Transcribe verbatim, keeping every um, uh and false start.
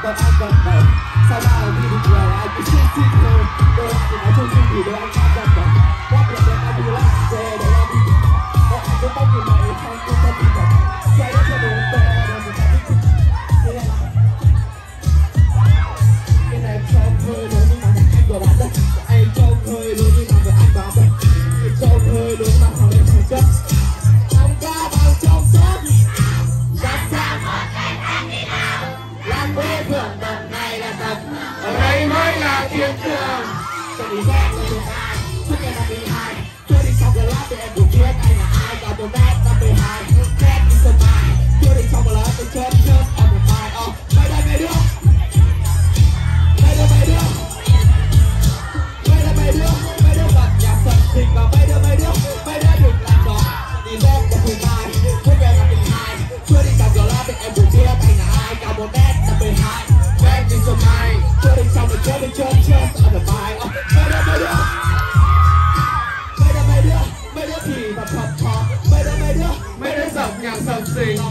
còn anh vẫn đầu. Sau ba lần đi được về anh cứ xin xin thôi. Đôi anh thì nói chung xin thì đôi anh không vẫn đầu. Quát được đến anh đi lắm về để anh đi. Đôi anh cứ bóng như vậy không cứ tâm đi đầu. Xoay đến cho đường to rồi mình phải đi. Cái này trông hơi luôn nhưng mà anh của bạn đấy. Anh trông hơi luôn nhưng mà anh bảo đấy. Anh trông hơi luôn mà họ lên thành chất. Năm ca bằng trong suốt. Ra xa một ngày anh đi nào. Làm quê hưởng đồng này là thật. Ở đây mới là thiên đường. Tôi đi ghét tôi được ai. Suốt ngày năm mươi hai. Tôi đi trong cái lớp để em được biết anh là ai. Cả tôi ghét năm mươi hai. Ghét đi sân mai. Tôi đi trong cái lớp tôi chớp chớp ở một mai. Ờ, mày đây mày đưa. Mày đưa mày đưa. Mày đưa mày đưa. Mày đưa gặp nhà sân sinh và mày đưa mày đưa. Mày đưa đừng làm đó. Đi ghét năm mươi hai. Suốt ngày năm mươi hai. Tôi đi trong cái lớp để em được biết anh là ai. Cả một ghét năm mươi hai. Ghét đi sân mai. Tôi đi trong cái chớp chớp chớp ở một mai. Ờ, mày đưa mày đưa. Mày đưa mày đưa. Mày đưa thì và thật thọ. Mày đưa mày đưa. Mày đưa dòng nhà sân sinh.